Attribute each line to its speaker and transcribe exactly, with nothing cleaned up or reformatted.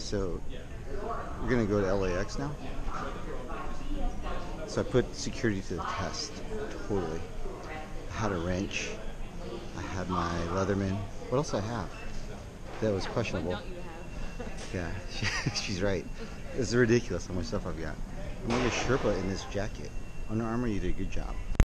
Speaker 1: So we're gonna go to L A X now. So I put security to the test. Totally. I had a wrench. I had my Leatherman. What else I have? That was questionable.
Speaker 2: What don't you have?
Speaker 1: Yeah, she, she's right. It's ridiculous how much stuff I've got. I'm like a Sherpa in this jacket. Under Armour, you did a good job.